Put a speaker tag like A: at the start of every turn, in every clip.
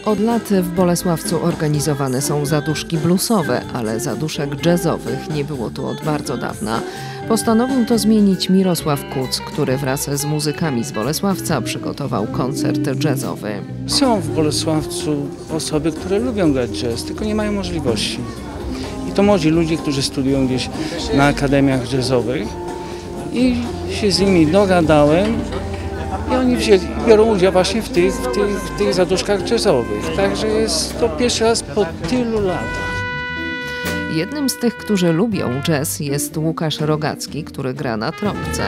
A: Od lat w Bolesławcu organizowane są zaduszki bluesowe, ale zaduszek jazzowych nie było tu od bardzo dawna. Postanowił to zmienić Mirosław Kuc, który wraz z muzykami z Bolesławca przygotował koncert jazzowy.
B: Są w Bolesławcu osoby, które lubią grać jazz, tylko nie mają możliwości. I to młodzi ludzie, którzy studiują gdzieś na akademiach jazzowych i się z nimi dogadałem i oni biorą udział właśnie w tych zaduszkach jazzowych. Także jest to pierwszy raz po tylu latach.
A: Jednym z tych, którzy lubią jazz, jest Łukasz Rogacki, który gra na trąbce.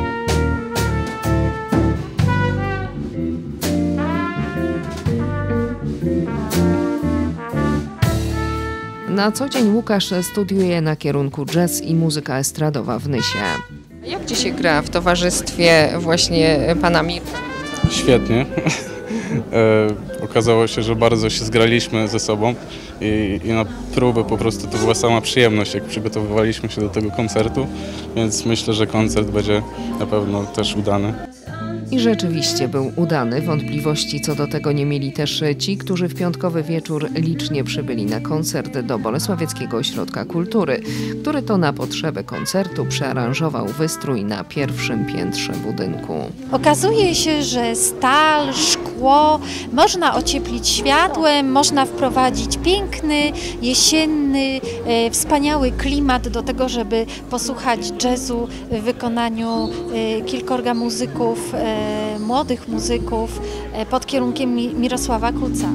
A: Na co dzień Łukasz studiuje na kierunku jazz i muzyka estradowa w Nysie.
C: Jak ci się gra w towarzystwie właśnie pana Mirka?
D: Świetnie. Okazało się, że bardzo się zgraliśmy ze sobą i na próby po prostu to była sama przyjemność, jak przygotowywaliśmy się do tego koncertu, więc myślę, że koncert będzie na pewno też udany.
A: I rzeczywiście był udany. Wątpliwości co do tego nie mieli też ci, którzy w piątkowy wieczór licznie przybyli na koncert do Bolesławieckiego Ośrodka Kultury, który to na potrzeby koncertu przearanżował wystrój na pierwszym piętrze budynku.
E: Okazuje się, że stal, szkło można ocieplić światłem, można wprowadzić piękny, jesienny, wspaniały klimat do tego, żeby posłuchać jazzu w wykonaniu kilkorga muzyków, młodych muzyków pod kierunkiem Mirosława Kuca.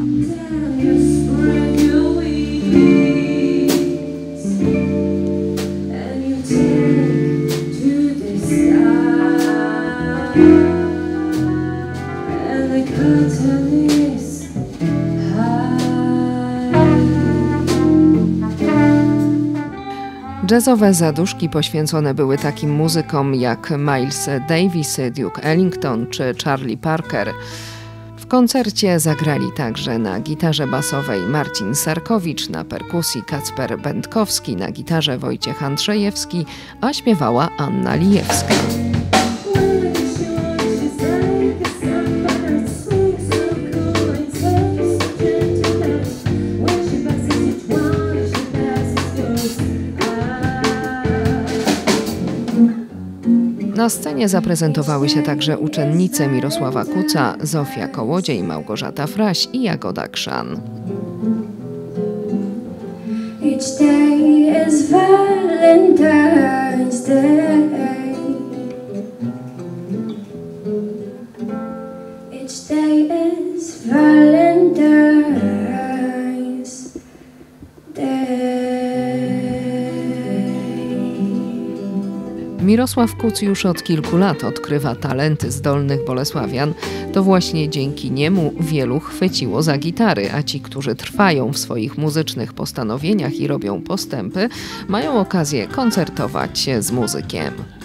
A: Jazzowe zaduszki poświęcone były takim muzykom jak Miles Davis, Duke Ellington czy Charlie Parker. W koncercie zagrali także na gitarze basowej Marcin Sarkowicz, na perkusji Kacper Będkowski, na gitarze Wojciech Andrzejewski, a śpiewała Anna Lijewska. Na scenie zaprezentowały się także uczennice Mirosława Kuca, Zofia Kołodziej, Małgorzata Fraś i Jagoda Krzan. Each day is Valentine's Day. Each day is Valentine's Day. Mirosław Kuc już od kilku lat odkrywa talenty zdolnych bolesławian. To właśnie dzięki niemu wielu chwyciło za gitary, a ci, którzy trwają w swoich muzycznych postanowieniach i robią postępy, mają okazję koncertować z muzykiem.